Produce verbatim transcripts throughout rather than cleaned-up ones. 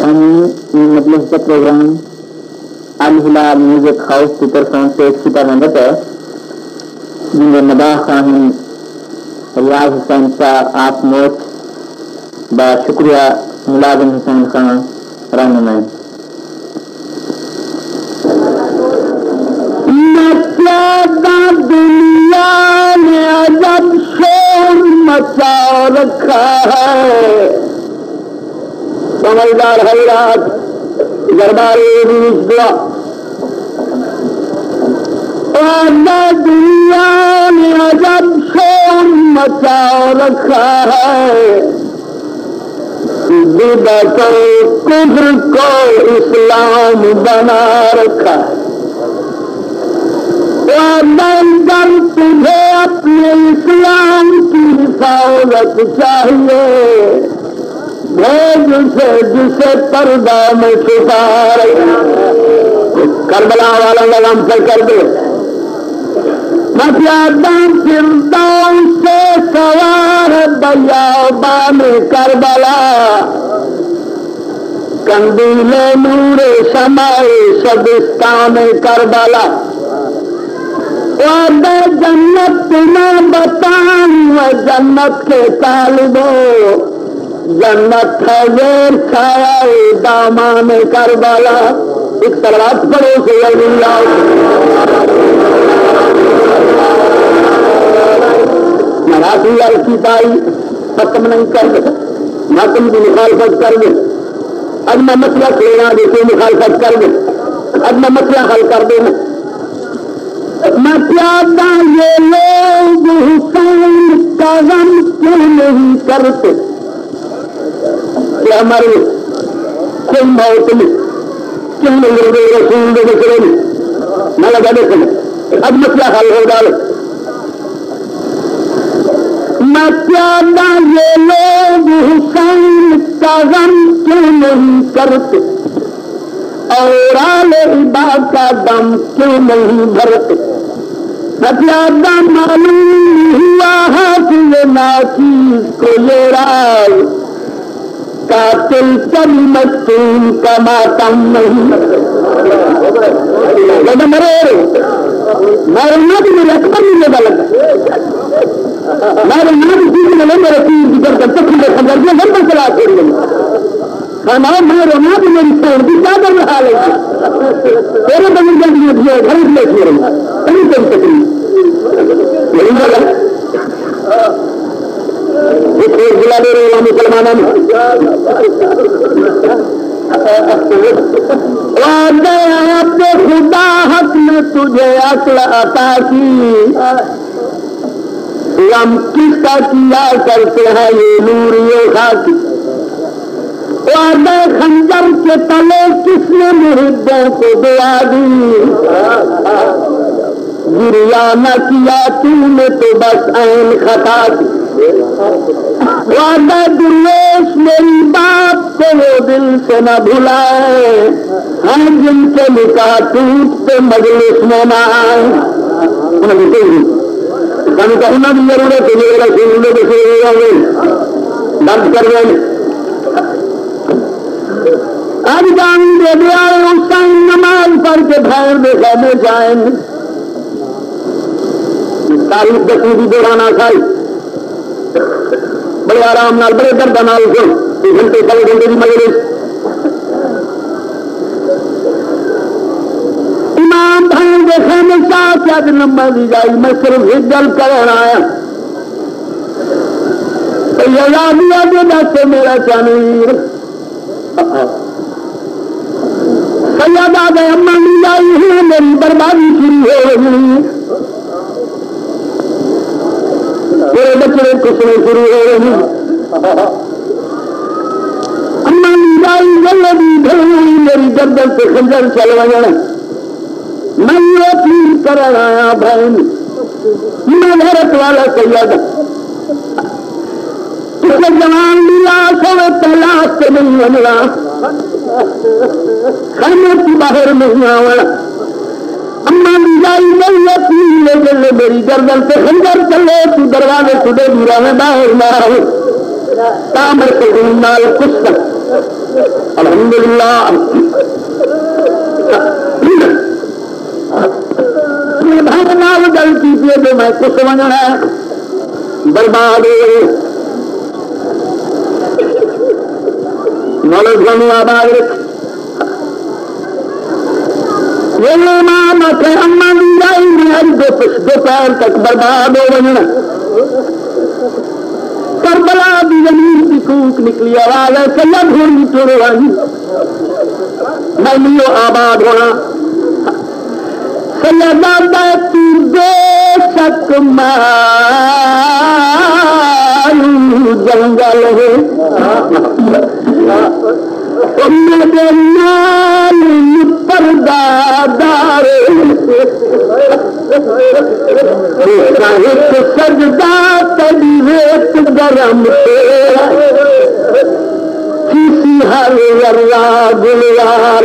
الرحمن مجلس کا پروگرام الہلال میوزک ہاؤس کی طرف سے ایک سپر نمبر ہے جن کے نباہ خاہن ریاض حسین شاہ آپ موت با شکریہ ملازم حسین خان رہنمائی دنیا نے عجب شور مچا رکھا ہے سمجھدار حضرات درباری دعا دنیا نے عجب شور مچا رکھا ہے بدعت و کفر کو اسلام بنا رکھا ہے در تجھے اپنے اسلام کی حفاظت چاہیے بھیج سے جسے پردہ میں چھپا رہا کربلا والا لگام سے کر دے مفیادان فردوس سے سوار بیابان کربلا قندیل نور سمائے شبستان کربلا وعدہ جنت تمہیں بتاؤں و جنت کے طالبوں جنت ہے زیر چھایا دامان کربلا ایک صلوات پڑھو صلی اللہ نراسی عرصی تائی ختم نہیں کر دے نہ تم کی مخالفت کر دے اب میں مسئلہ کھلینا دیکھیں مخالفت کر دے اب میں مسئلہ حل کر دے میں پیادا یہ لوگ حسین کا غم کیوں نہیں کرتے کہ ہماری کوئی موت نہیں کیوں نہیں لوگے رسول دے بکرے نہیں میں لگا دیکھیں اب مسئلہ حل ہو ڈالے میں پیادا یہ لوگ حسین کا غم کیوں نہیں کرتے اور آل عباد کا دم کیوں نہیں بھرتے پیادا معلوم ہوا حافظ ناچیز کو یہ راز قاتل کبھی مستون کا ماتم نہیں لیکن مرے میرے نبی میرے اکبر نہیں لگا لگا میرے نبی جیسے میں میرے تیر جگر کر سکوں میں خبر دیا گھر پر چلا چھوڑ گئی خانہ میں رونا بھی میری چھوڑ دی کیا کر رہا ہے تیرے بغیر جلدی میں دیا گھر میں چھوڑ رہا کہیں کوئی تکلیف یہی بات ہے ایک اور بلا دے رہے ہیں مسلمانوں میں وعدہ اپنے خدا حق نے تجھے عقل عطا کی ہم کس کا کیا کرتے ہیں یہ نور یہ خاکی وعدہ خنجر کے تلے کس نے محبوں کو دعا دی گریا نہ کیا تم نے تو بس عین خطا کی وعدہ درویش میری بات کو وہ دل سے نہ بھلائے ہم جن کے نکاح ٹوٹتے مجلس میں نہ آئے ہم کہنا بھی ضرورت ہے میرا سننے کے سننے بند کر دیں اب جان دے دیا حسین نماز پڑھ کے بھائی دکھانے جائیں گے تاریخ دسویں بھی دورانا کھائی بڑے آرام نال بڑے درد نال سن گھنٹے کل گھنٹے کی مجلس امام بھائی دکھانے چاہ کیا نمبر دی جائی میں صرف ایک گل کرنا آیا تو یہ یادیا دے دستے میرا چانیر سیادہ گئے اما لی جائی ہے میری بربادی شروع ہو رہی میرے بچے کچھ نہیں شروع ہو رہی اما لی جائی جلدی بھائی میری گردن سے خنجر چل رہا میں یہ اپیل کر آیا بھائی میں غیرت والا سیادہ اسے جوان لیا سو تلاش سے نہیں بننا خیمے کی باہر نہیں آوڑا اما جائی نہیں اپیل جلے میری گردن سے خنجر چلے تو دروازے تجھے دورا میں باہر نہ آئے تامر قدیم نال کچھ الحمدللہ نال گل کی جو میں کچھ بننا ہے برباد ہو گئی نالج بنو آباد رکھ دوپہر تک برباد ہو بننا کربلا دی زمین کی کوک نکلی آواز ہے سید ہوئی ٹوڑو آئی میں نہیں آباد ہونا سیدہ تو بے شک مارو جنگل ہے میرے نال پردہ دار سجدہ تڑی ریت گرم کسی ہر ورا گلوار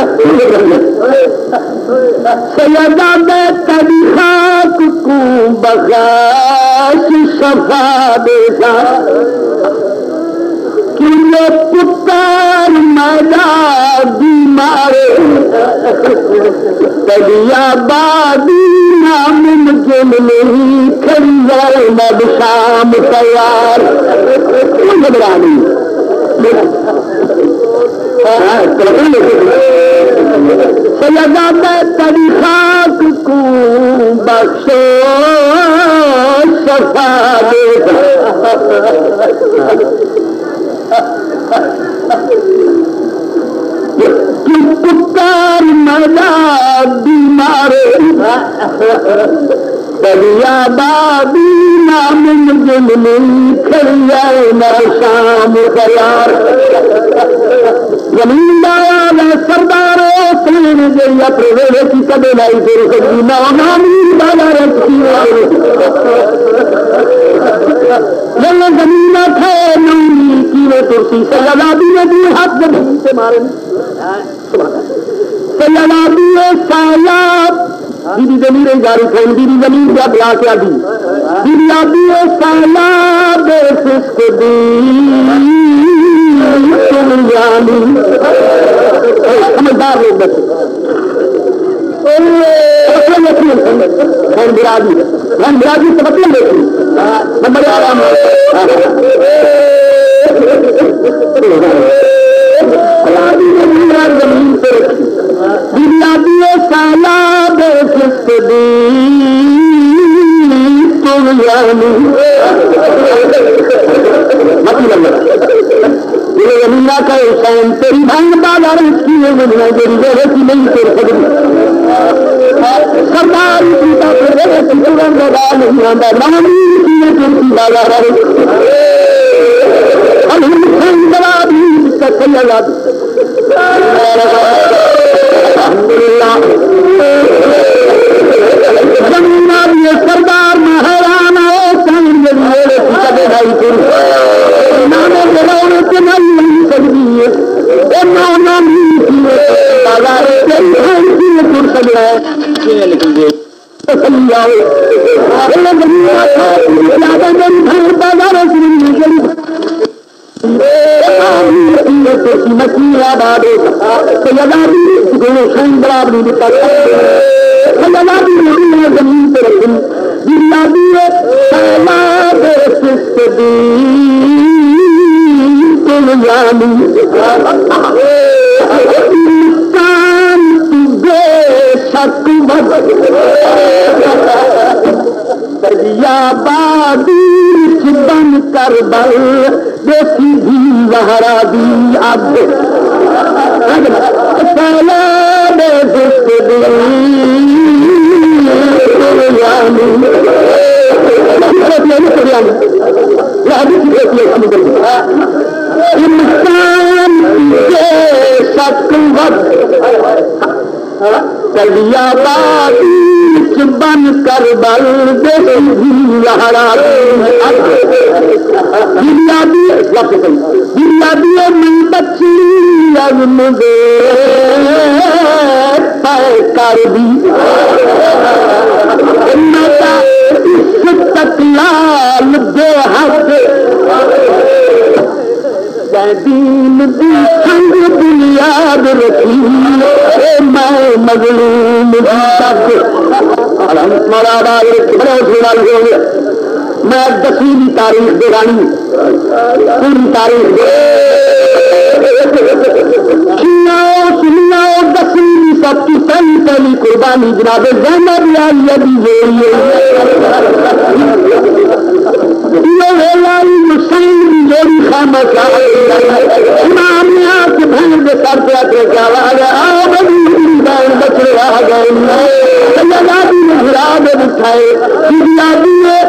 سیدہ دے تڑی خاک کو بغاش شفا دے جا کیلے پتار میدا بیمار تڑیا بادی نام مجھل نہیں کھڑیا مد شام تیار گھبرانی سیدہ میں تڑی خاک کو بخشو شفا دے پکار ملا بیمار دریا بادی نام مجھل کھڑیا نہ شام خیار زمین دایا سردار سین گئی اپنے ویلے کی کبھی لائی تیرے سکتی نہ نامی دایا رکھتی جلے زمین تھے نومی کی وہ ترسی سیدادی نے دی ہاتھ زمین سے مارے سیدادی سایاب بی بی زمین گاری کھول بی بی زمین کیا بلا کیا دی بی بی آبی سایاب سسک دی تم جانی سمجھدار لوگ بچے خان برادی خان برادی سے مطلب دیکھیں میں بڑے آرام زمین سے رکھی بنیادی سالاب سست دی تم یعنی مطلب یہ زمینہ کا حسین تیری بھنگ بازار اس کی ہے مجھے میری جگہ کی نہیں تیر سکتی سردار پیتا پھر رہے کی جگہ لگا نہیں آندہ نامی کی ہے ترکی بازار ہم حسین جوابی کا سیلہ الحمدللہ زمینہ بھی سردار مہران ہے سائن جنیلے کی کبھی بھائی تر نانے جلونے کے نہیں نہیں سکتی ہے اے نانا نہیں کی ہے بازارے کے بھائی کی ہے تر سکتا ہے لیکن یہ صلی آئے اللہ زمینہ تھا زیادہ میری بھائی بازارے سے نہیں گئی مسیح آباد سیدادی گلو شین برابری دیتا سیدادی نے زمین پہ رکھی بنیادی سیلاب سست دی تم یعنی انسان تو بے شک بد دریا بادی بن کر بل دیسی بھی زہرا دی اب سیلاب سست دی انسان کے شک بد دریا بادی بن کر بل دیسی بھی زہرا دی بنیادی بنیادی من بچی از مجھے پے کر دی اس تک لال دے حق دین دی سنگ بنیاد رکھی میں مظلوم تک مارا باغ بڑے سونا لگے میں دسویں تاریخ دے رانی پوری تاریخ سنیا دسویں سب کی پہلی پہلی قربانی جناب زینب عالیہ دی حسین کی جوڑی خاموش امام نے آ کے بہن کے سر پہ آ کے کیا بہن بچے آ گئے سیدادی نے ہرا دے بٹھائے سیدادی نے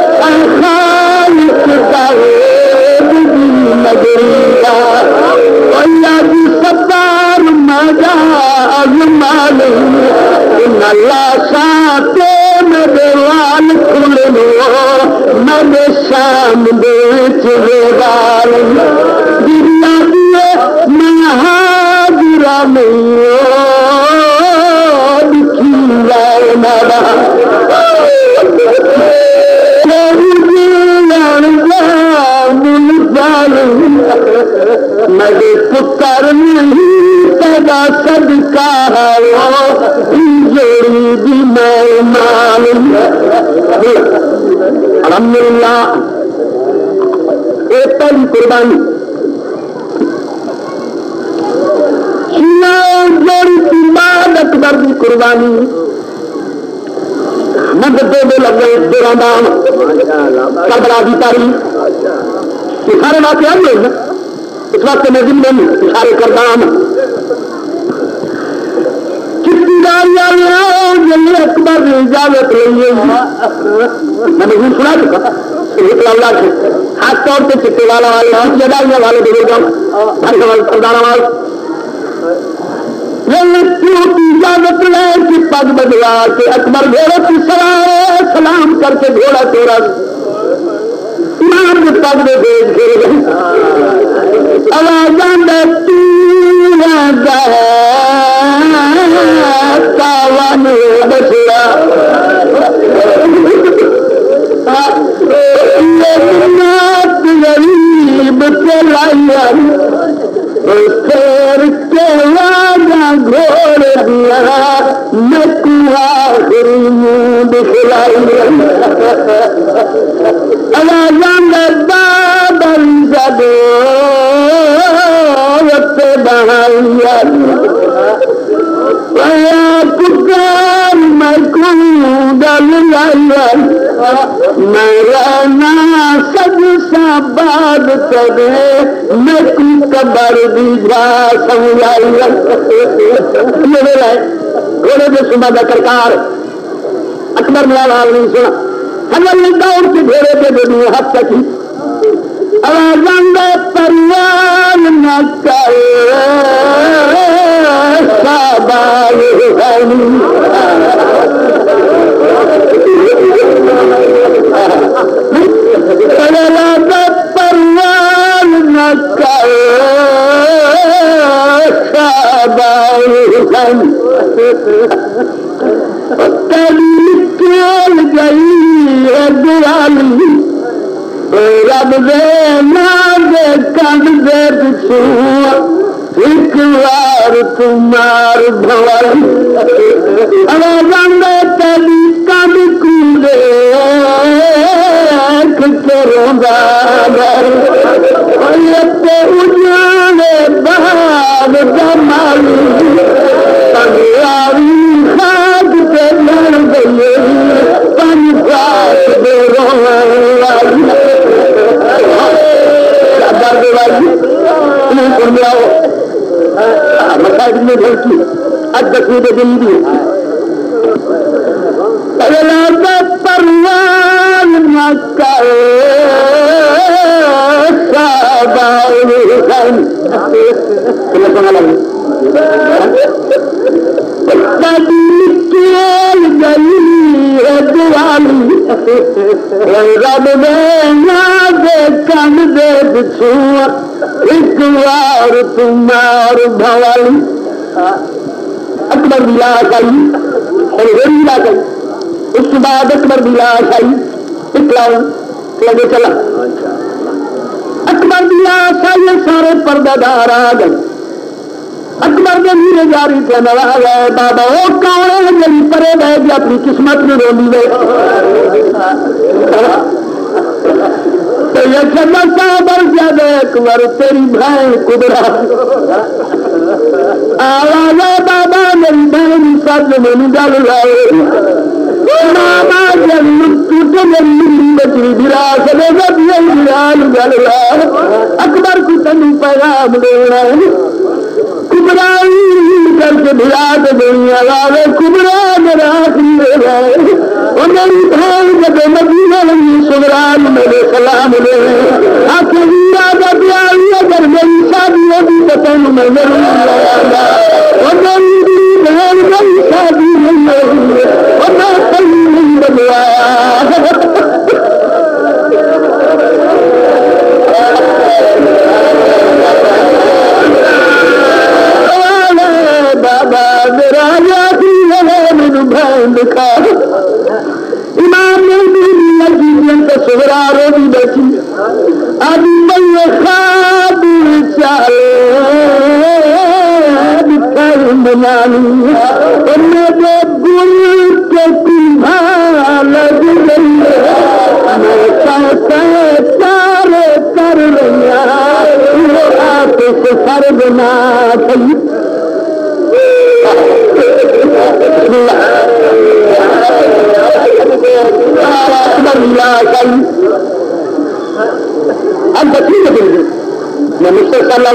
ستار مجا اجمال اللہ ساتے میرے وال کھلے میرے شام بیچ وال دنیا دیے میں حاضرہ نہیں دکھی جائے میرا میرے پتر نہیں پیدا صدقہ جوڑی بھی میں مال الحمدللہ ایک پہلی قربانی جوڑی کی بعد اکبر کی قربانی مددے میں لگے تیرہ دام کربلا کی تاریخ سارے واقعہ نہیں ہے اس وقت میں ذمہ نہیں سارے کردام کتنی گاڑیاں جلدی اکبر نے اجازت رہی ہے میں نے سنا چکا اللہ سے خاص طور پہ چٹے والا والے جدائیاں والے بزرگوں ہر سردار والے اجازت لے کہ پگ بدلا کے اکبر گھوڑے کی سوار سلام کر کے گھوڑا توڑا امام کے پگ میں بھیج گئے آوازاں تاوان بچڑا غریب کے لائیا پھر کے والا گھوڑ دیا میں آخری منہ دکھلائی آوازاں بابل جدو بہایا پکار میں کون گل لایا میرا نا سب سا باد کرے میں کو قبر دی جا سمجھائی گھوڑے کے صبح کا کرکار اکبر میرا حال نہیں سنا ہم نے دوڑ کے گھوڑے کے دے دیے ہاتھ تکی آوازاں پروان نہ کرے سابال پروان نہ کرے سابال کلی نکل گئی ہے دیوالی رب دے نادے کن دے پچھو ایک بار تمہار بھول آوازاں دے تیری کن کندے کروں گا تے اجانے بہاد جمالی پنجاری خاک تے لڑ گئی پنجات دے روان والی درد والی انہیں سن جاؤ مساجد میں بھیجی ادھر دن دی پروان نہ کرے سابال حسین سننا سنا لگی نکل گئی ہے دیوالی رب دے نادے کن دے پچھو ایک بار تمہار بھوالی اکبر کی لاش آئی اور غریب لاش آئی اس کے بعد اکبر کی لاش آئی اکلاؤ لگے چلا اکبر دیا سائے سارے پردہ دار آ گئے اکبر کے میرے جاری پہ نوا گئے بابا وہ کون ہے جی پرے بہ گیا اپنی قسمت میں رولی گئے تو یہ چلا صاحب زیادہ اکبر تیری بہن قدرا آواز بابا میری بہن سب میں گل لائے ماما جل ٹوٹے میری بچی گرا سلے گا گرال گل لا اکبر کو تین پیغام دینا کبرا کر کے بلا کے دنیا والے کبرا میرا آخری ہے وہ میری بہن جب مدینہ لگی سبران میرے سلام لے آخر کا پیاری اگر میری شادی ہوگی تو تین میں ضرور لایا وہ میری بہن میری شادی نہیں ہوگی اور میں کہیں نہیں بدلایا بابا میرا یادی ہے میرے بہن دکھا امام نے بھی تو سہرا رو بھی بیٹھی ابھی میں خواب چالے بنانی میرے گل کے تمہار لگ گئی چارے کر رہا آپ سے سر بنا تھی اب بچی میں مجھے صلاح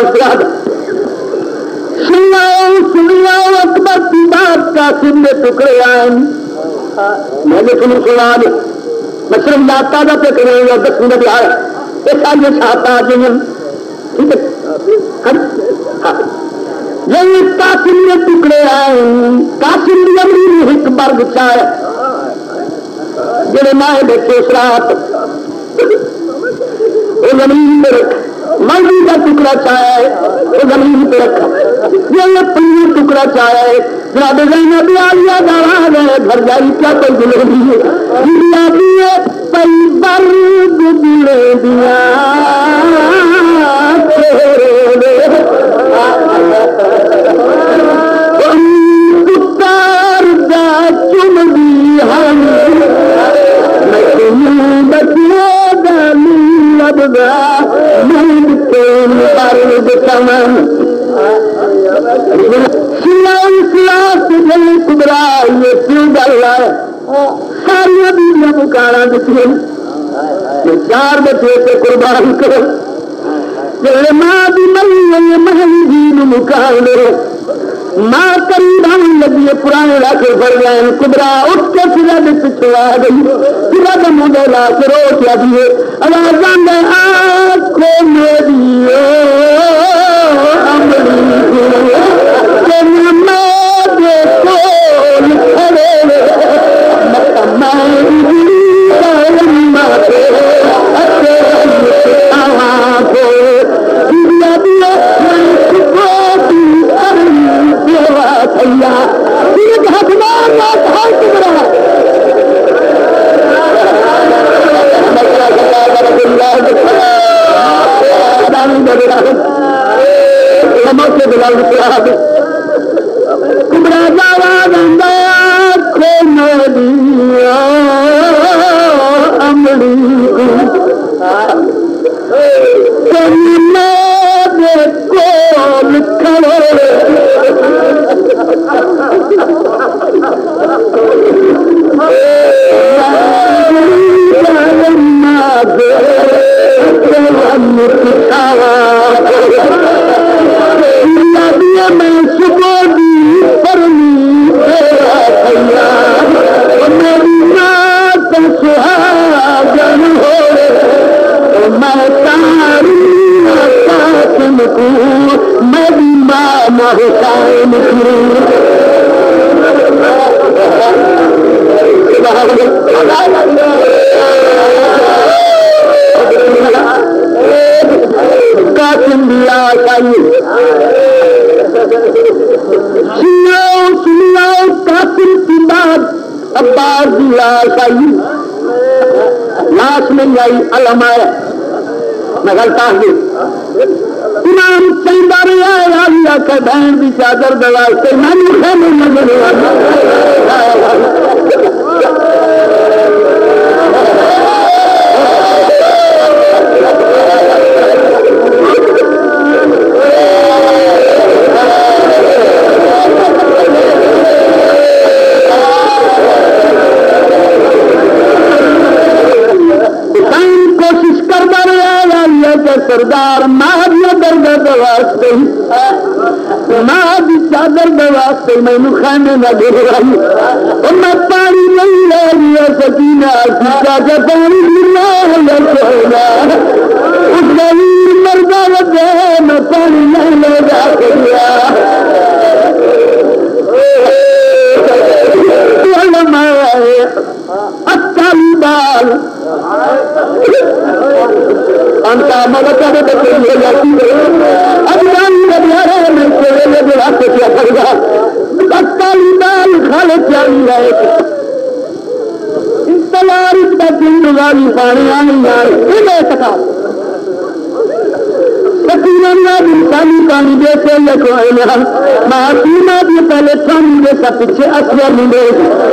سناؤ سناؤ اکبر کی بات قاسم میں ٹکڑے آئے میں نے تمہیں سنا دے میں صرف لاتا تھا پہ کریں گا دس منٹ آئے ایسا یہ چاہتا جن ٹھیک ہے یہ قاسم میں ٹکڑے آئے قاسم بھی امری ایک برگ چاہے جڑے مائے بچے اس رات وہ زمین پہ رکھ مرضی کا ٹکڑا چاہے وہ زمین پہ رکھا یہ پنیر ٹکڑا چاہے جناب زینب عالیہ دارا ہے گھر جائی کیا کوئی دلے دیے دنیا دیے پئی برد دلے دیا پتار دا چم دی ہم میں تمہیں بچے دلی لبدا مند تین برد تمام سلام سلاس جل کبرا یہ کیوں گل ہے ساری بیویاں پکارا دیتی ہیں چار بچے سے قربان کرو جلے ماں بھی مری ہے محل جین مکان لو ماں قریب آن لگی ہے پرانے علاقے پڑ گئے کبرا اٹھ کے سرا دے پچھو آ گئی سرا دے مجھے لا کے روٹ یا دیے آوازاں دے آنکھوں میری لاش نہیں آئی علماء میں غلطا ہوں امام چاہتا رہا آیا کہ بہن کی چادر دواستے میں خیمے نظر کوشش کرتا رہا کہ سردار ماں درد واسطے ماں کی چادر واسطے مینو خانے نہ دے رہی میں پانی نہیں لے لیا سکینہ سیکھا کے پانی ملا اس غریب مردہ وجہ میں پانی نہیں لے جا سکیا الطالبان انت ملکہ نے بچے لیے جاتی ہے ابران نبیارہ میں کوئے لے جو راستے کیا کرگا الطالبان خالق جانی رہے انتظار اس کا جندگانی پانی آنی جائے انہیں سکا سکینہ انسانی پانی دیتے یا کوئی نہ معصومہ بھی پہلے پانی دے سا پیچھے اصور ملے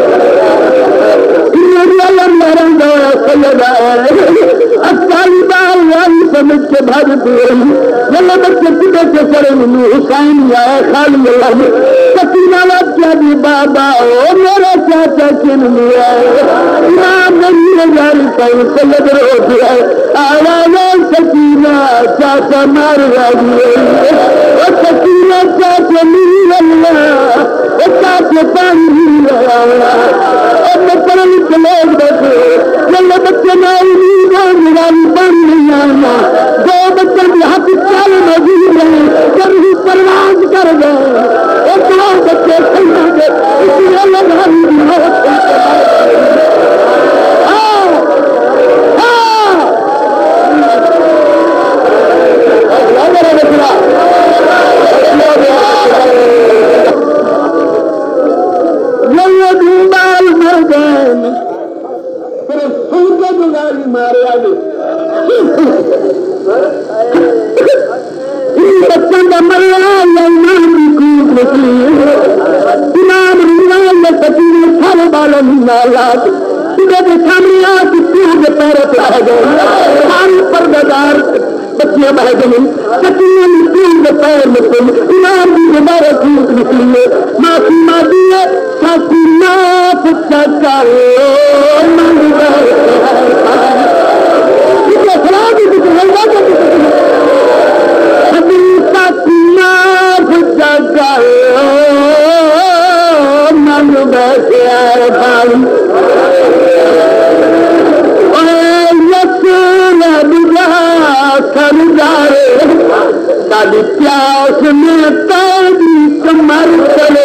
سمجھ کے بھاگ دیے اللہ بچے پتے کے سرے منو حسین یا خالی اللہ سکینہ لب کیا بھی بابا او میرا چاچا کن لیا امام نبی جاری کہیں سید رو دیا آواز سکینہ چاچا مار راجی او سکینہ چاچا میر اللہ او چاچا پانی میر اللہ اور میں پرن کے لوگ بیٹھے اللہ بچے نائی نہیں گا نگانی پانی نہیں آنا دو بچے بھی حق چال موجود رہے جب ہی پرواز کر گئے اور دو بچے کھلنا گئے اسی اللہ ہمیں بھی موت کرتے ہاں ہاں یہ دنبال مر گئے پھر سوچے گزاری مارے آگے بچوں کا مریا یا امام کی کوٹ نکلی امام رنگا یا سکینہ سارے بالوں نالات صبح کے سامنے آ کے کوٹ پیرے پہ آ گئے سارے پردادار بچیاں بہ گئی سکینہ نے کوٹ پیر میں پہ امام کی دوبارہ کوٹ نکلی ہے معافی مانگی ہے سکینہ پچا کرو منگا سلام کی کچھ رنگا کا کچھ من بیٹھے آئے بھائی یسول بجا سردارے ساری پیاس میں تیری کمر چلے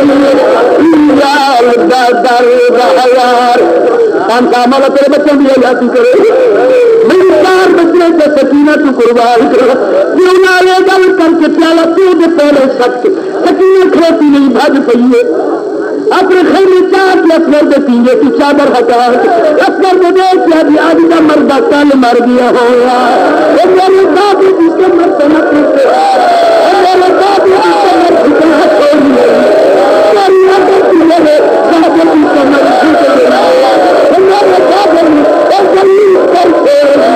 یار دادر بہار کام کام والا تیرے بچوں بھی جاتی کرے میری چار بچے سے سکینہ تو قربان کرو کیوں نہ لے گل کر کے پیالہ تو دے پہلے سکتے سکینہ کھوتی نہیں بھاج پئی ہے اپنے خیمے چار کے اصغر دے تینجے کی چادر ہٹا اصغر دے دے کیا بھی آدھی کا مردہ کل مر گیا ہویا وہ میرے دادی کی کمر سے نہ پوچھے وہ میرے دادی کی کمر سے نہ چھوڑی میری عادت کی میرے دادی کی کمر سے نہ وہ میرے دادی اور جلیل کرتے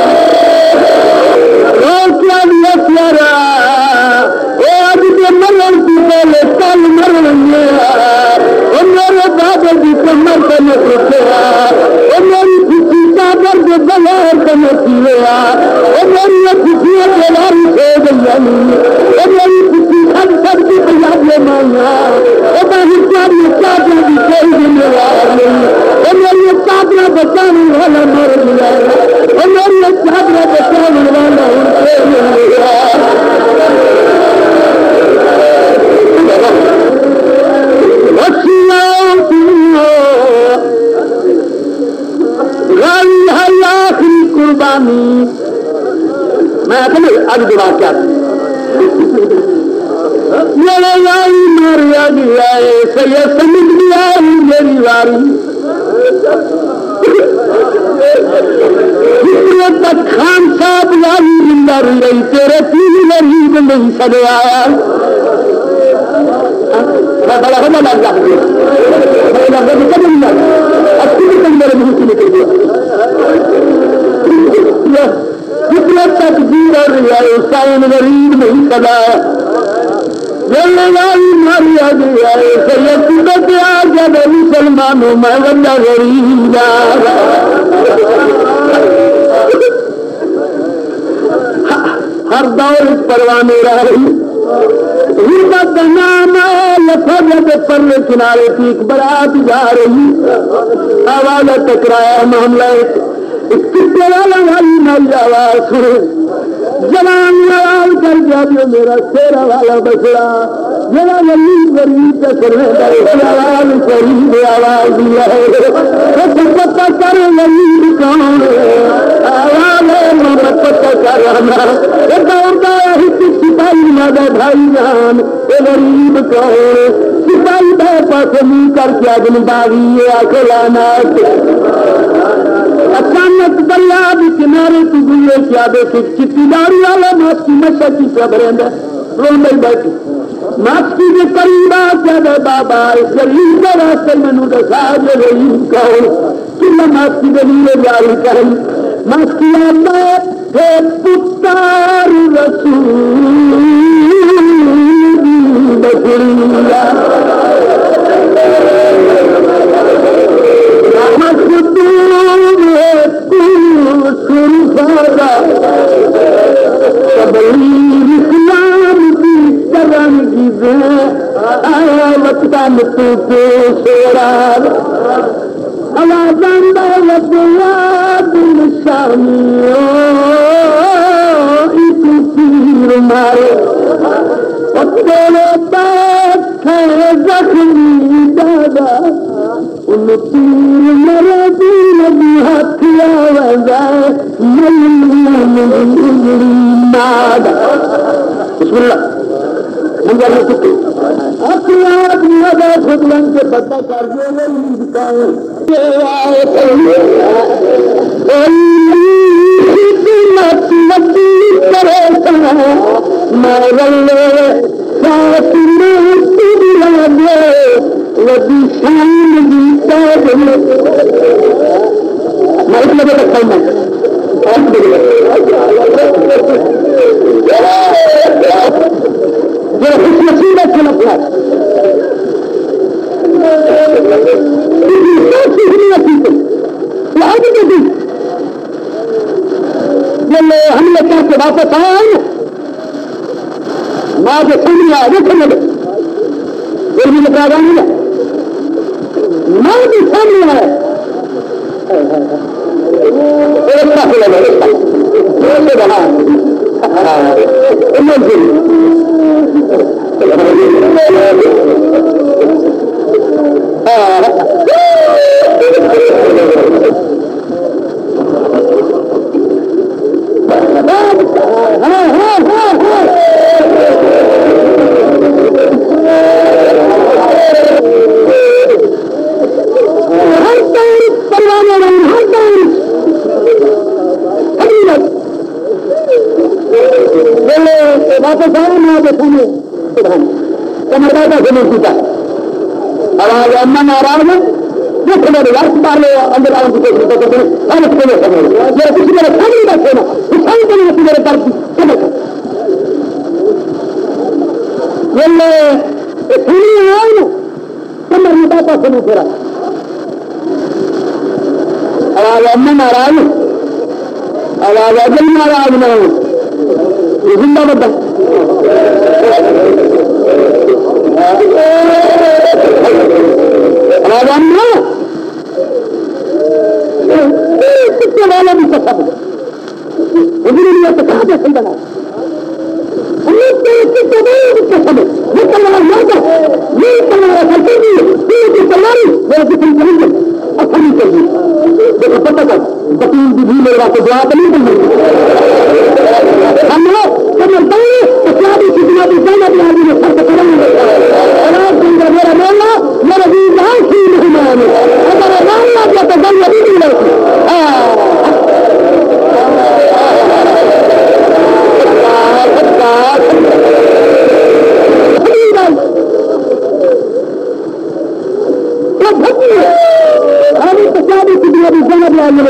روز کیا لیا سیارا وہ آدھی کے مرن کی پہلے کل مرن ہے وہ میرے دادی کی کمر سے نہ پوچھے وہ میری خوشی چادر کے بغیر سے نہ کیے وہ میری خوشی کے لاری سے گئی وہ میری خوشی سب سب کی پنجاب میں مانگا وہ میری چادر چادر کی کوئی ذمہ دار نہیں وہ میری چادر بچانے والا مر گیا وہ میری چادر بچانے والا ان سے مر گیا غالی ہے آخری قربانی میں اپنے اب دعا کیا میرے لائی ماریا گیا ہے سید سمجھ گیا میری واری تک خان صاحب یاری زندہ رہی تیرے تین غریب نہیں سڑے آیا بڑا ہونا لگ جا اچھی بھی کئی میرے منہ سے نکل گیا جتنے تک جی رہی ہے اس کا ان غریب نہیں سڑا ماریا گیا جب مسلمانوں میں بندہ غریب ہر دور پروانے رہی غربت نام لفظ پرلے کنارے کی ایک برات جا رہی آواز ٹکرایا معاملہ کتے والا والی مل آواز سنے جوان آواز کر گیا جو میرا شیرا والا بچڑا میرا غریب غریب کا سرے آواز قریب آواز دیا ہے پتہ کر غریب کون آواز پتہ کر رہنا سپاہی مادہ بھائی جان اے غریب کون سپاہی بھائی پاس منہ کر کے اگن باغی آنکھ لانا اچانک دریا بھی کنارے تو گزرے کیا دیکھے چٹی داری والا ماسکی مشا کی خبریں رو نہیں بیٹھی ماسکی کے قریب آ کیا دے بابا اس غریب کے واسطے منو دسا جو غریب کہو کلا ماسکی کے لیے جاری کریں ماسکی آتا ہے پتار رسول بسریا تبلیغ اسلام کی کرن کی دے آیا وقتاً تو کے شیران آوازان دا وطیاد نشانیوں ایک تیر مارے وقتیلے بیٹھے زخمی دادا ان تیر مرے دین بھی ہاتھ آوازائے ملین مادا بسم اللہ ہم جانے سکتے اپنی آدمی آدھا خودلن کے پتہ کر جو غریب کائیں یہ آئے کئی مت مدی کرے سنا میں رلے ساتھ موتی بلا دے ودی شان دیتا دے میں اس لئے تک کرنا جو خوش نصیب ہے کھل اپنا ہم نے کہا کہ واپس آئے ماں جو سامنے آئے دیکھنے لگے پھر بھی نکلا جانے گا ماں بھی سامنے آئے ایک طرح سے لگا ایک طرح واپس آئے نہ دیکھنے کمردہ سے نہیں پوچھا آواز اما ناراض ہے دیکھ لے رات مار لو اندر آنے کی کوشش کرتے ہیں ہم اس کو نہیں سمجھ میرے کسی میرے سامنے بیٹھے نا اس سامنے کے لیے میرے درد سمجھ یہ سنی آئے نا کمر میں باپا سے نہیں پھیرا آواز اما ناراض آواز اجل ناراض نہ ہو یہ زندہ بتا کتنے والا بھی سب لیے تو کہاں سے صحیح بنا پتہ کر بکیل بھی بھی میرے واسطے دعا تو نہیں کرنی ہم لوگ اسلامی کتنا بھی جانا بھی آدمی نے فرق کریں گے میرا ماننا میرا بھی جان سی نہیں مانے اگر ماننا کیا تو گل ابھی نہیں لگ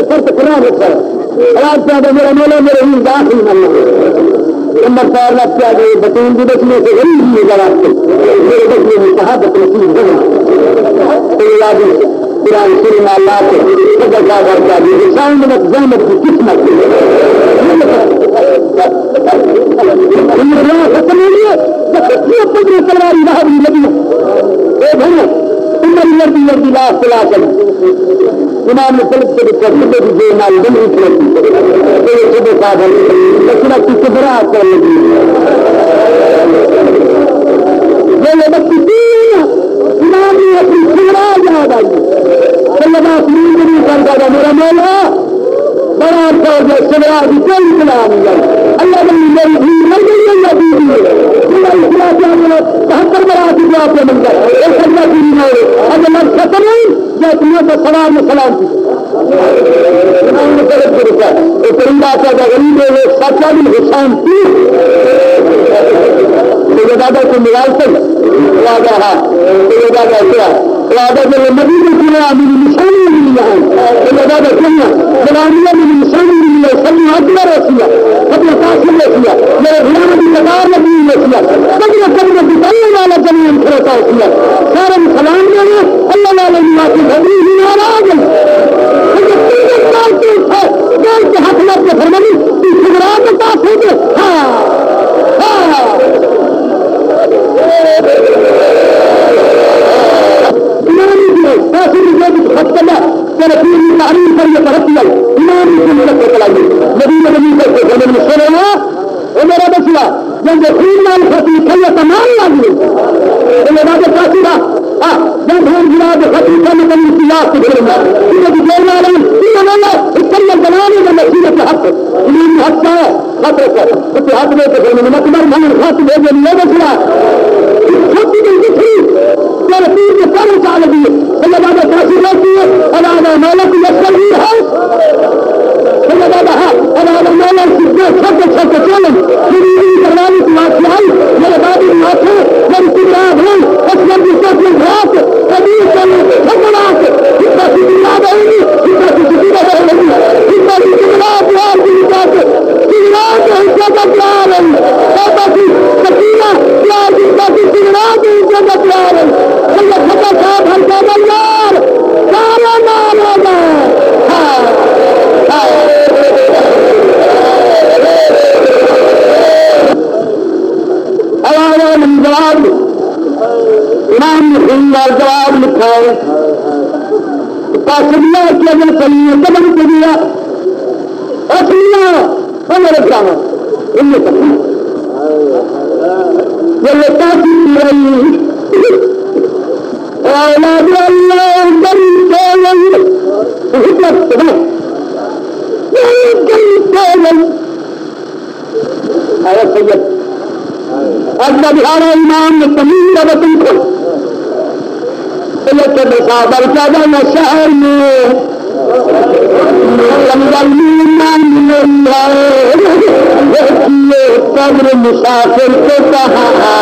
فرق قرآن ہوتا ہے آج پیدا میرا مولا میرے ہی داخل ملنا نمبر چار لاکھ کیا گئے بطین کی بچنے سے غریب ہی جواب سے میرے بچنے میں صحابت نصیب ہونا تو یاد قرآن سننا اللہ سے قدر کا کرتا ہے انسان میں زحمت کی قسمت ختم ہو لیے پدر تلواری بہادری لگی اے بھائی عمر لڑی لڑی لاس چلا کر امام نے طلب سے دیکھا صبح کی جو نال بن رہی تھی صبح کا لکڑا کی کبرا کر لگی یہ بچی تین امام نے اپنی کبرا یاد آئی اللہ نیند نہیں کرتا تھا میرا مولا بڑا فوج ہے سبرا کی کوئی بلا نہیں ہے اللہ نے میری بھی مر گئی اللہ دی بہتر برا کی جواب پہ مل جائے ایک اللہ کی نہیں ہے اگر میں ختم ہوں یا تمہیں تو سلام میں سلام کی پرندہ کا غریب ہے وہ سچا بھی حسین تھی میرے دادا کو موبائل سے راجا ہاں میرے دادا کیا راجا جو نبی نے کیا میری نشانی ملی ہے میرے دادا کیا غلامیہ میری نشانی ملی ہے سبھی اکبر رسیا اپنے قاسم رسیا میرے غلام کی قطار نبی رسیا کبھی کبھی بتانے والا زمین کھڑتا رسیا سارے سلام دے اللہ والے کی گھڑی ہی ناراض کے ہاتھ میں اپنے فرمانی خبرات کے پاس ہو گئے ہاں ہاں تعلیم پر یہ ترقی آئی امام کی چلائیے نبی نبی کر کے سو رہے وہ میرا بچہ جب خون لال خطی کھلے تمام لاگے بات کافی رہا جب ہم جناب خطی کا نکل کی یاد سے گھر میں بنانے کا نصیحت حق امام حق کا ہے خطرے کا اس ہاتھ میں تو مکمل من خط لے کے لیے بچا خطی کی دکھی تیرے پیر کے سارے چال دیے اللہ بابا کافی رہتی ہے اللہ مولا کی لشکر بھی ہے اللہ بابا ہاں اللہ مولا کی چھوٹے چھوٹے چیلنج میری کروانے کی بات کی آئی میرے بابی کی بات ہے میری کبرات ہے اصغر کی سوچ رات کبھی چلے حکمات اتنا سی یاد آئے گی اتنا سی سکیرہ رہے گی اتنا سی کبرات یار کی بات کبرات حصہ کا پیار ہے اتنا سی سکینہ پیار کی اتنا سی کبرات حصہ کا پیار ہے اللہ خطا صاحب ہم کا بلیار سارا نام آنا ہاں جواب امام نے خیندار جواب لکھا ہے پاسدیا کی اگر چلیے قدم کے دیا اصلیہ میرے کام ان میں سکتی یہ لکھا کی رہی اولاد اللہ بری چولن حکمت ہے بری چولن آیا سید اجلا بہارا امام نے تمیر وطن کو سلط بسابر کیا جانا شہر میں قبر مسافر کو کہا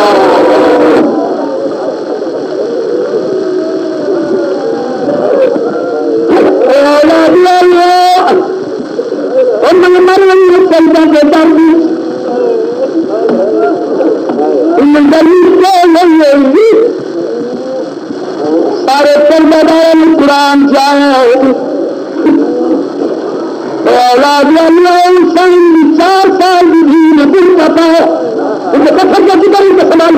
اور میں مر رہی ہوں چلتا کے درد سارے پردار قرآن چاہے چار سال بھی دل کرتا ہے انہیں پتھر کا ذکر ان کا سامان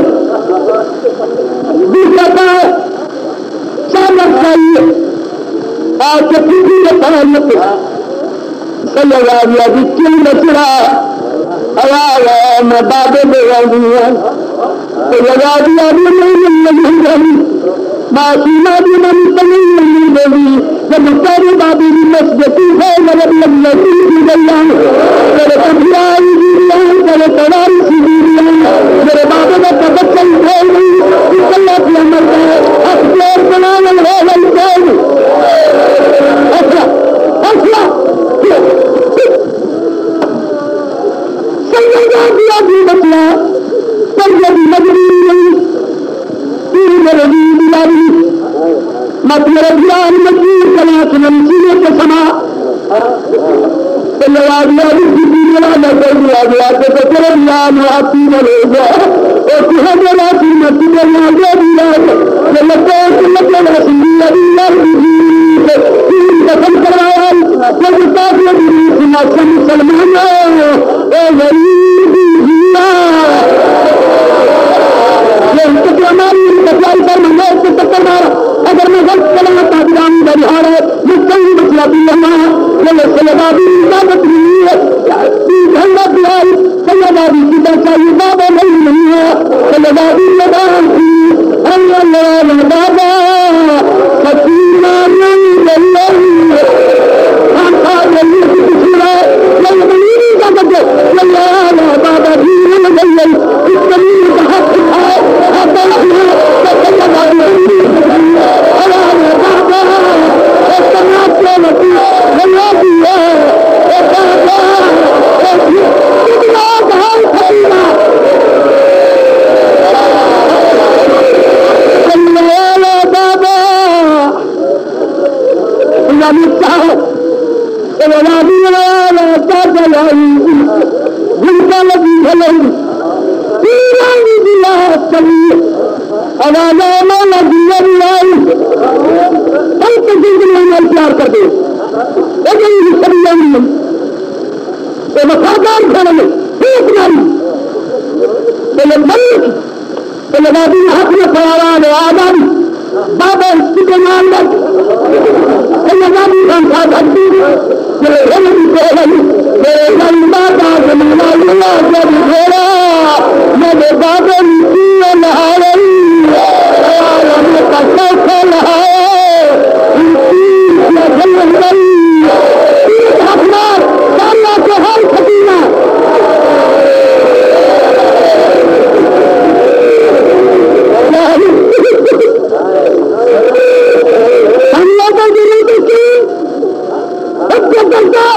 دل کرتا ہے چار چاہیے آج کے پوری کے تعلق صلی اللہ علیہ وسلم کیوں بچڑا آیا میں بابے دے رہی ہوں تو لگا دیا بھی نہیں نہیں رہی معصومہ بھی نہیں تمہیں نہیں رہی جب ساری بابی بھی مسجدی ہے مگر لگتی بھی گئی میرے کبھیائی بھی رہی میرے کڑاری سی بھی رہی میرے بابے کا کبت چل گئی اس اللہ کی عمل ہے اخبار بنانے ہو گئی گئی اصلا اصلا دیا بھی بچلا پر جب مجری نہیں تیری میرے بھی دلاری مت میرے دلان مجبور کلا سنم سینے کے سما لوادیا بھی کسی بنا نہ کر دیا گیا کہ تو چلو یا معافی ملے گا اور تمہیں جو راتی میں تمہیں نہ دے دیا کہ لگتا ہے کہ لگتا ہے رسول اللہ تین دفن کروایا جب تاکہ سناسا مسلمان اے غریب یہ ہماری بچائی پر میں سے ٹکر مارا اگر میں غلط کرنا تاجرانی بہار ہے مستقل بچلا بھی ہمارا یہ سلبابی عبادت نہیں ہے جھنڈا دلائی سلبابی کی بچائی بابا نہیں نہیں ہے سلبابی لگان تھی اللہ بابا سکینہ نہیں اللہ ہم کھا رہی ہے کسی رائے نہیں بنی کا بچے اللہ بابا بھی نہیں گئی اس زمین کا حق اٹھائے حق اٹھائے سلبابی اللہ بابا ایک تناب کے لکی اللہ بھی ہے ایک بابا ایک بابا حال خطیرہ اللہ بابا اللہ مستحق اللہ بھی اللہ بابا لائی جن کا لگی بھلائی ایرانی دلہ سبیر اللہ لاما لگی اللہ ہم تو زندگی میں پیار کر دے لیکن یہ سبھی نہیں یہ وفادار کھڑے میں ایک نہیں پہلے ملک پہلے بابی حق میں قراران آدم بابا اس کے نام لگ پہلے بابی خان خواہ بھٹی پہلے غلطی پہلے میرے گل بابا زمینہ اللہ جب گھوڑا میرے بابا نکیہ لہارئی عالم کا سوکھا لہائے انتیس یا جلن گئی تیس حقمار ساللہ کے حال خطینہ ہم لوگوں کی نہیں کی اب کیا کرتا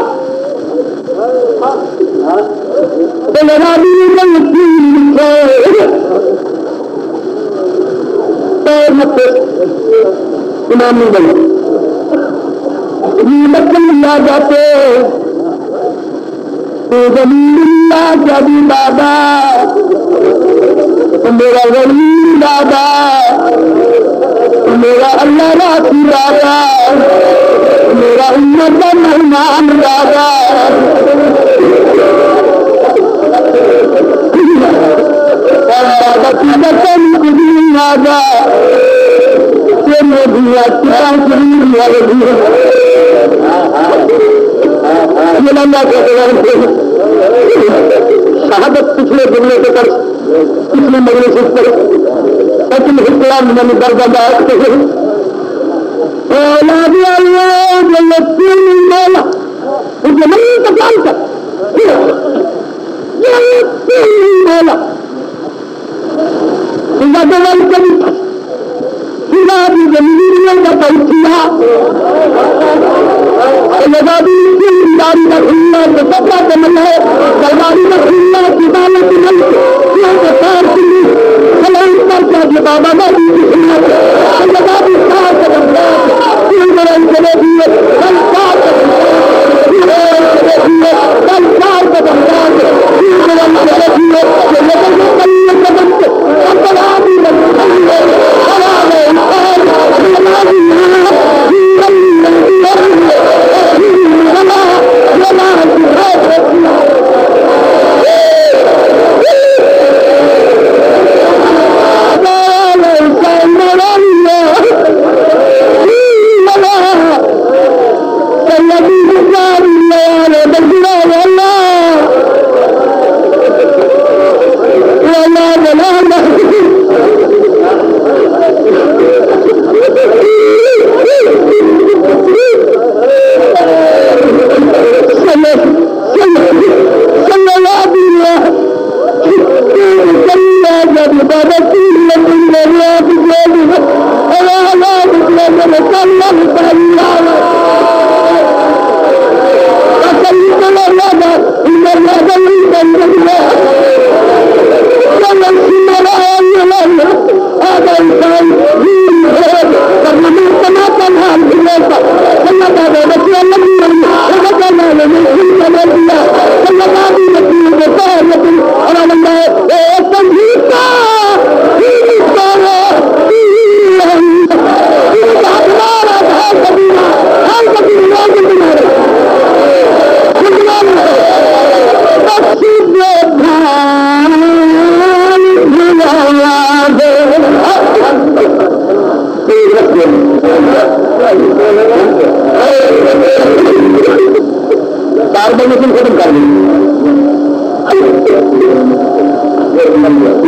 بلرابی ملکی پیر مت امام نہیں بنے مطلب اللہ جاتے تو زمین اللہ جبی بابا میرا ولی بابا میرا اللہ راسی بابا میرا امت کا مہمان بابا بابا کی بچن کبھی بابا کہ میں بھی اچھا شریر والے بھی یہ اللہ کا شہادت پچھلے جملے کے کر پچھلے مجلس پر لیکن حکام میں درجہ دار اولاد اللہ جلتین مولا مجھے نہیں تکال کر جلتین مولا اللہ دوال کبھی خلابی جمیلیوں کا پہنچیا لگابی داری رکھنا تو سبرا کے مل ہے درباری رکھنا کتابت مل کیوں کہ سار سنی سلام پر کیا کہ بابا نبی کی خدمت لگابی سار کے بندات کیوں کریں چلے دیئے کل سار کے بندات کیوں چلے دیئے کل سار کے بندات کیوں کریں چلے دیئے کہ لگے جو کلیے کے بندے اپنابی بندے حلال انسان حلابی اللہ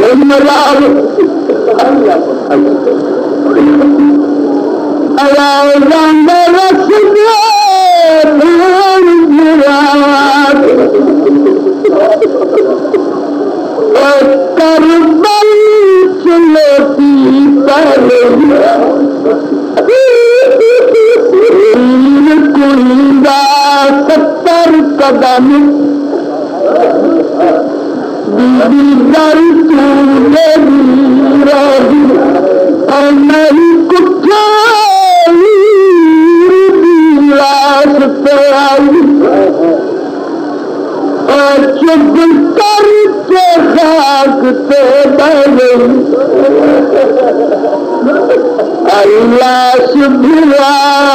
مزاج آوازان رس دے مراد کربل چلوتی پہلے کنڈا ستر قدم بی در چولے رہی اور نہیں کچھا لاس پہ آئی اور چگ کر کے خاک پہ ڈالے لاش بھلا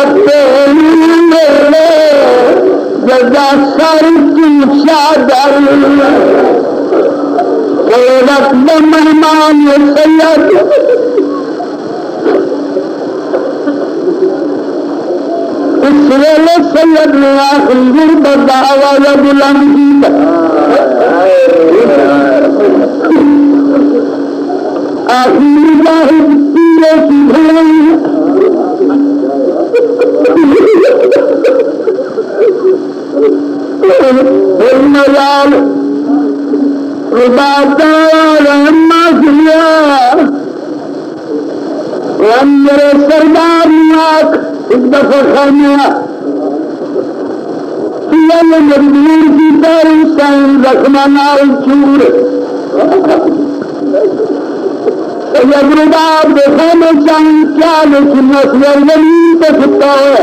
میرے جگہ سر کی چادر رکھ مہمان سید اس ویلے سید نے آخری غربت آواز بلند کی آخری واحد پیرے کی بھلائی ملال ربادار مازیا میرے سردار ناک ایک دفعہ خانیا مجبور کی تاری سائن رکھنا نال چور سید رباب دیکھا میں چاہیں کیا لیکن اصغر زمین پہ چھتا ہے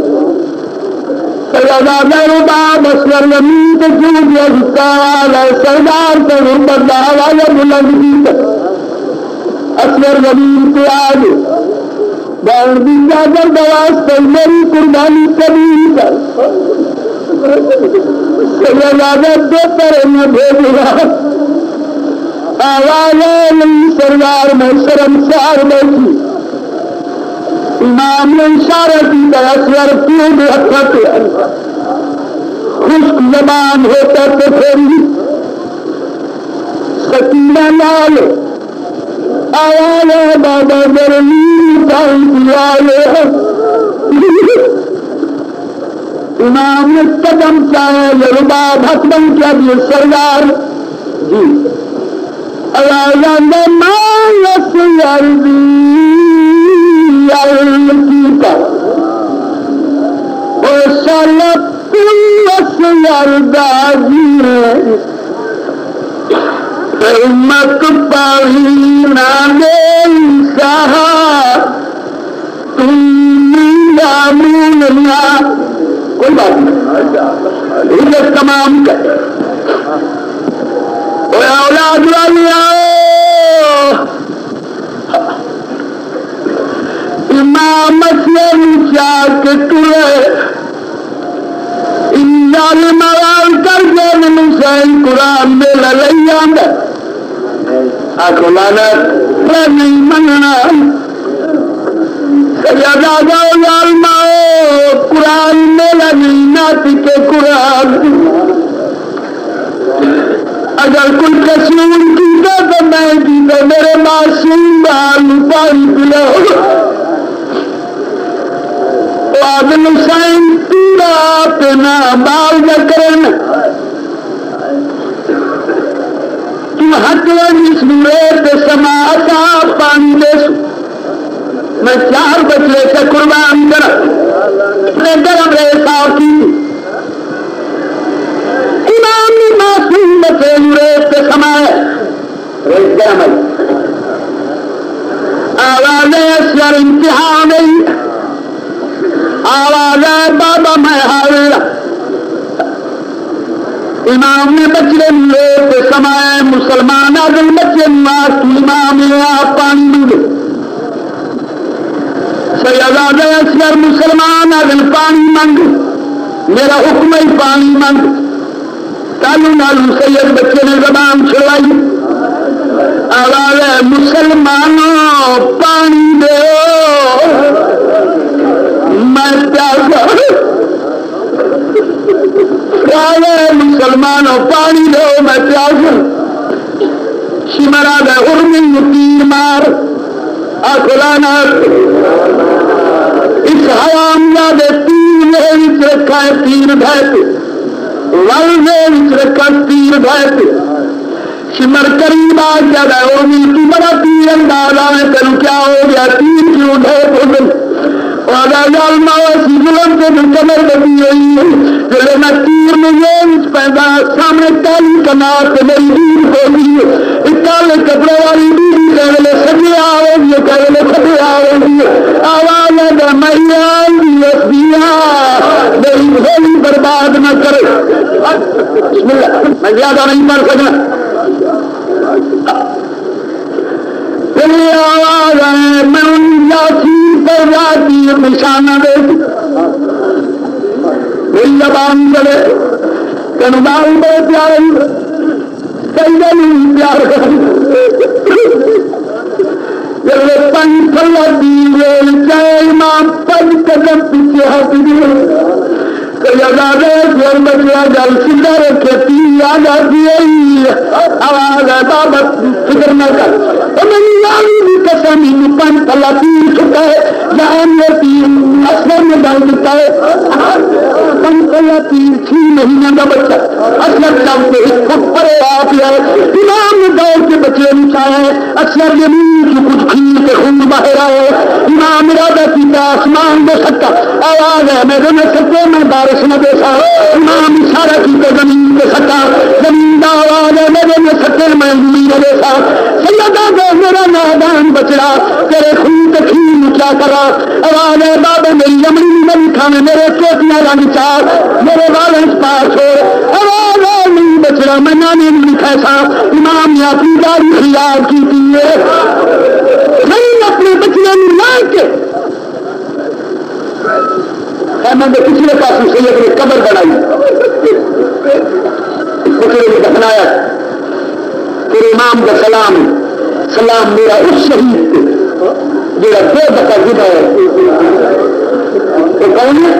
سید آدھر رباب اصغر زمین پہ چھو دیا چھتا ہے سردار پہ ربت دعوی بلند کی اصغر زمین پہ آگے بان بھی جاگر دواز پر میری قربانی قبیل کر سید آدھر دے پر انہیں بھیجا آواز علی سردار میں شرمسار بیٹھی امام نے اشارہ کی طرح سر کیوں بے حقت خشک زبان ہوتا تو پھر سکینہ لال آواز بابا درمی کھائی دیالے امام نے قدم چاہے رباب حتم کیا دیے سردار جی آوازان مالس یردی یلکیتا او سالت پلس یردازی امت پاہی نادے سہا تمی یامون اللہ کوئی بات نہیں حجت تمام کر اولاد والی آؤ امام اسلم چاہ کے تلے انجال موال کر جائے نسائن قرآن میں للائی آندہ آکھو لانت نہیں مننا سجادہ جاؤ ظالماؤ قرآن میں للائی ناتی کے قرآن اگر کوئی قصور کیتا تو میں کیتا میرے معصوم بال پانی پلاؤ آدم حسین پیڑا اپنا بال نہ کرنا تم حق جس میرے سماعتا پانی دے سو میں چار بچے سے قربان کرا میں گرم رہے صاحب کی امام نے معصوم بچے ریت پہ سمائے ریت گرم ہے آواز اسیر امتحان نہیں آواز بابا میں حاضر امام نے بچے ریت پہ سمائے مسلمان آدم بچے نواز تو امام نے آپ پانی دے سیداد اسیر مسلمان آدم پانی منگ میرا حکم ہی پانی منگ کالو نالو سید بچے نے زبان چھڑائی آواز مسلمانوں پانی دے میں پیاسا آواز مسلمانوں پانی دے میں پیاسا شمرا دا ارمی تیر مار آخلانا اس حیام یاد تیر میں وچ رکھا ہے تیر بھیت ول میں وچ رکھا تیر بھیت شمر قریب آ جا رہا ہے ارمی تو بڑا تیر انداز آئے کرو کیا ہو گیا تیر کیوں بھیت ہو گئی کمر بنی ہوئی جلے میں تیر میں یہ پیدا سامنے کالی کنار سے میری دیر ہوگی کالے کپڑے والی بیوی کہنے سجے آئے گی کہنے سجے آئے گی آواز ہے میں آئی میری بھولی برباد نہ کرے. بسم اللہ میں زیادہ نہیں پڑھ سکنا. آواز ہے میں ان یاسین پر جاتی نشانہ دے میری زبان چلے کنبال بڑے پیارے کئی دن پیار جب پنکھ لگی چاہے امام پنج قدم پیچھے ہٹ دیے کئی آزادے پھر بچیا جل سیدھا رکھے تین یاد آتی ہے آواز ہے بابت فکر نہ کر میری یادی بھی قسم ہی پنکھ لگی چکا ہے جہاں یہ تین اصل میں ڈال دیتا ہے پنکھ لگی چھ مہینے کا بچہ اصل جب سے ایک فٹ پڑے آپ امام نے دور کے بچے نچائے اکثر زمین کی کچھ کھیر کے خون باہر آئے امام ارادہ کیتا آسمان دے سکتا آواز ہے میں نے سکتے میں بارش نہ دے سا امام اشارہ کیتا زمین دے سکتا زمین دا آواز ہے میں نے سکتے میں زمین دے سا سیدہ دے میرا نادان بچڑا تیرے خون کے کھیر کیا کرا آواز ہے بابا میری امری نہیں کھانے میرے چوٹیاں رنگ چار میرے والنس پاس ہو آواز ہے نہیں بچڑا میں نانے نہیں کھیسا امام نے اپنی داری خیال کی تھی نہیں اپنے بچنے میں لا کے میں نے پچھلے پاس سید نے قبر بنائی بچڑے نے دفنایا پھر امام کا سلام سلام میرا اس شہید کو جڑا دو دفعہ گدا ہے کون ہے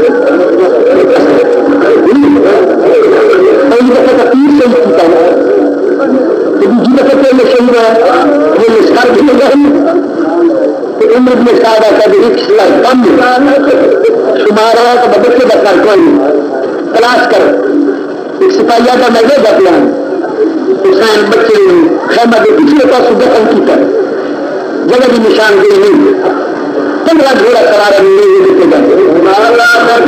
پہلی دفعہ کا تیر سے ہی کیتا ہے دوسری دفعہ پہلے شہید ہے وہ مسکر بھی ہو گئے عمر میں صاحب آتا ہے ایک سلاح کم شمار ہے تو بچے کا کر کوئی تلاش کر ایک سپاہیہ کا میں لے جاتے ہیں حسین بچے خیمہ کے پچھلے پاس دفن کی کر جگہ بھی نشان دے نہیں پندرہ گھوڑا کرارا نہیں دیتے جاتے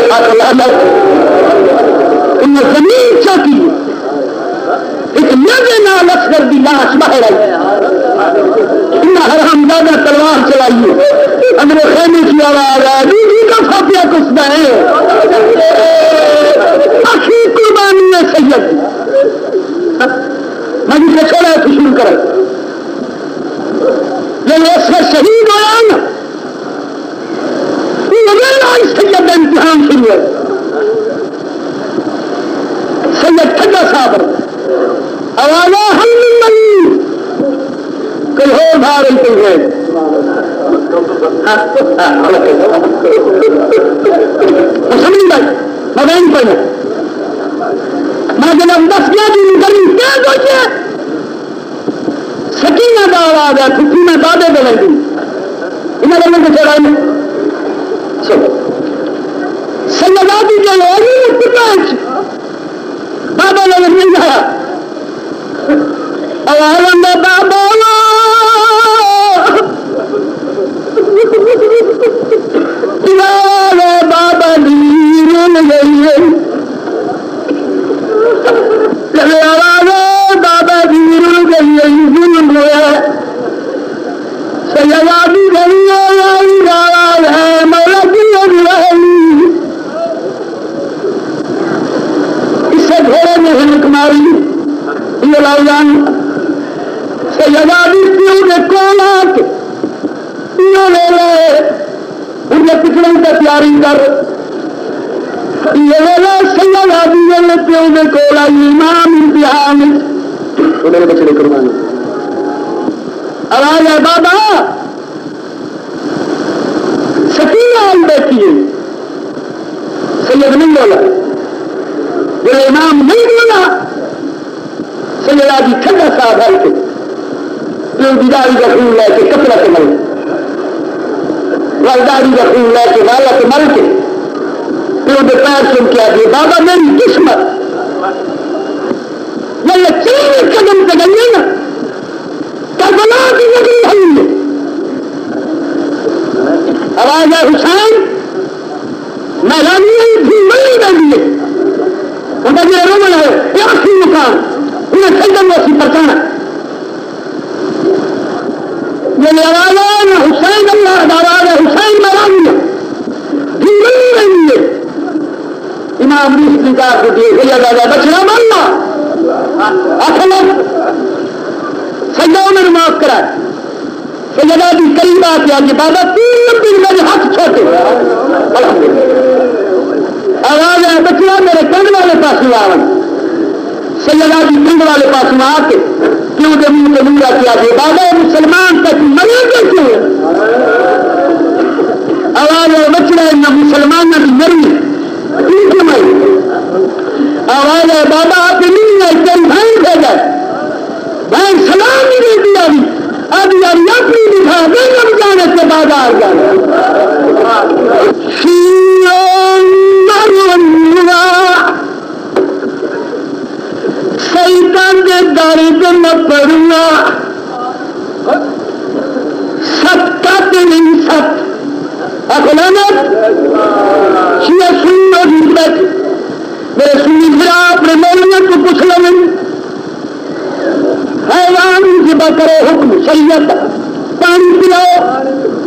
ان زمین چاہتی ایک نظر نہ لشکر کی لاش باہر آئی حرام زیادہ تلوار چلائیے اندر خیمے کی آواز ہے بیوی کا فاتحہ کسنا ہے آخری قربانی ہے سید میں جسے چھوڑا ہے تو شروع کرے یہ اس کا شہید ہوا نا یہ سید کا امتحان شروع ہے سید ٹھگا صاحب آواز ہم نہیں کوئی ہو بھا رہی تم ہے سمجھ بھائی میں نہیں پڑھنا میں جناب دس گیا دن گرمی کیا سوچے سکینہ کا آواز ہے چھٹی میں دادے دے دوں انہیں لوگوں کو چھوڑا سیدادی کے لوگ بابا لوگ نہیں آیا آواز بابا بابا دین گئی آواز بابا دین گئی ظلم ہوا سیدادی گئی آواز ہے مولا کی اس سے گھوڑے میں ہلک ماری یہ لاؤن سیدادی پیو نے کون آ کے پیو لے لے انہیں پچھڑوں کا تیاری کر یہ لے لے سیدادی نے پیو نے کون آئی امام امتحان انہوں نے بچڑے قربانی آواز ہے بابا سکینہ آئی بیٹھی ہے سید نہیں بولا جو امام نہیں بولا سیدادی ٹھنڈا بلا بھر کے پیو کی داڑھی کا خون لے کے کپڑا سے مل داڑھی کا خون لے کے والا سے مل کے پیو کے پیر سن کے آگے بابا میری قسمت میں تین قدم پہ گئی نا کربلا کی نگری ہے آواز ہے حسین میں رانی تھی ملی رہی ہے ان کا جو رومن ہے یہ آخری مقام انہیں سجدن میں سی پرچانا یہ آواز ہے میں حسین اللہ آواز ہے حسین میں رانی ہے تھی ملی رہی ہے امام ریس نکار کو دیے گئی آزادہ بچنا ماننا اصل سجدوں میں معاف کرا سجدہ بھی کئی بات ہے کہ بابا تین دن میرے ہاتھ چھوٹے آواز ہے بچنا میرے کنڈ والے پاس آون سجدہ بھی کنڈ والے پاس آ کے کیوں کہ منہ کو مورا کیا کہ بابا مسلمان تک مرے گے کیوں آواز ہے بچنا نہ مسلمان نہ بھی مرمی آواز ہے بابا آپ نہیں ہے تیری بہن بھیجا بہن سلام نہیں دے دیا ابھی اب یار اپنی دکھا دے جب جانے سے بازار جانا سیطان کے درد نہ پڑنا سب کا دل سب اخلانت شیعہ سنو جیت میرے سنی پھر آپ نے مولویوں کو پوچھ لیں حیوان ذبح کرو حکم سید پانی پلاؤ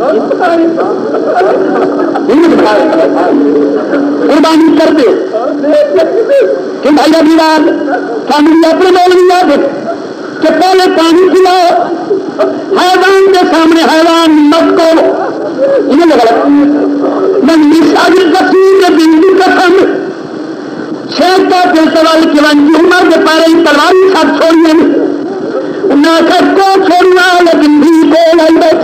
قربانی کر دے کہ بھائی ابھی رات فیملی اپنے مولوی آ کہ پہلے پانی پلاؤ حیوان کے سامنے حیوان مت کو انہیں لگا میں مساجر کثیر کے بندو کا سامنے شیخ کا دل سوال کی ونجی عمر کے پارے ہی تلواری ساتھ چھوڑیے نہ سب کو چھوڑنا لیکن بھی کو لائی بیٹھ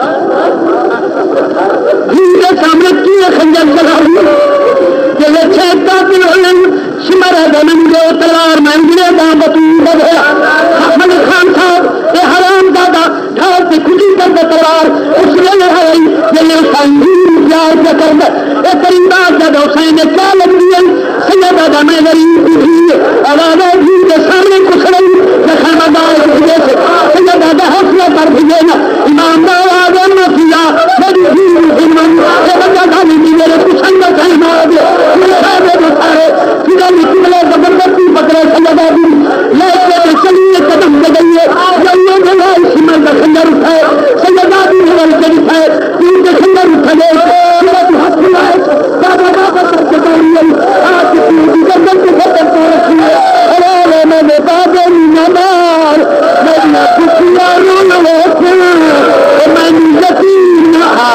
جن کے سامنے کیے خنجر چلا رہی کہ وہ شیخ کا دل ہوئے شمرہ دنم جو تلوار مہنگرے داں بطور بدھیا احمد خان صاحب یہ حرام دادا ڈھال سے کھجی کر دے تلوار اس نے لہائی یہ یہ سنگین پیار کے کر دے یہ ترنداز جب حسین نے کیا لگ دیئے سید آدھا میں غریب بھی آوازہ بھی کے سامنے کچھ رہی جیسے مدار بھیجے سے سید آدھا حوصلہ کر بھیجے نا امام دار آدم نہ کیا میری بھی محمد یہ بچہ دھالی بھی میرے کچھ اندر کہیں مارا دے میرے صاحبے بسارے پھر نکلے زبردستی پکڑے سید آدھی لے کے چلیے قدم دے گئیے جائیے گئے اسی میں کا خنجر اٹھائے سید آدھی نوال کے اٹھائے تین کے خنجر اٹھا گئے سید حق لائے بابا بابا کر کے دائیے آج کی گردن کے خطر کو رکھیے حلالے میں نے بابا نمار میں کچھیا رول ہوتے میں یقین نہا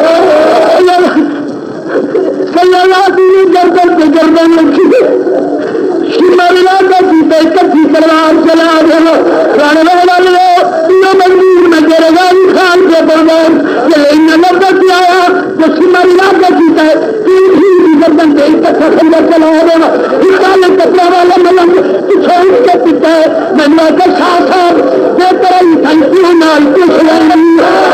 سید آدھی گردن کے گردن رکھیے شمالا کا جیتے کچھی تلوار چلا دو رانے والا لو یہ منظور میں تیرے گاڑی خان کے بغیر یہ لینا لگا کیا آیا تو شمالا کا جیتا ہے تین ہی گردن کے ایک کچھا خندر چلا دو اکالے کپڑا والا ملنگ چھوڑ کے پیتا ہے میں نے کہا شاہ صاحب بے طرح ہی تھنکیوں نال کچھ نہیں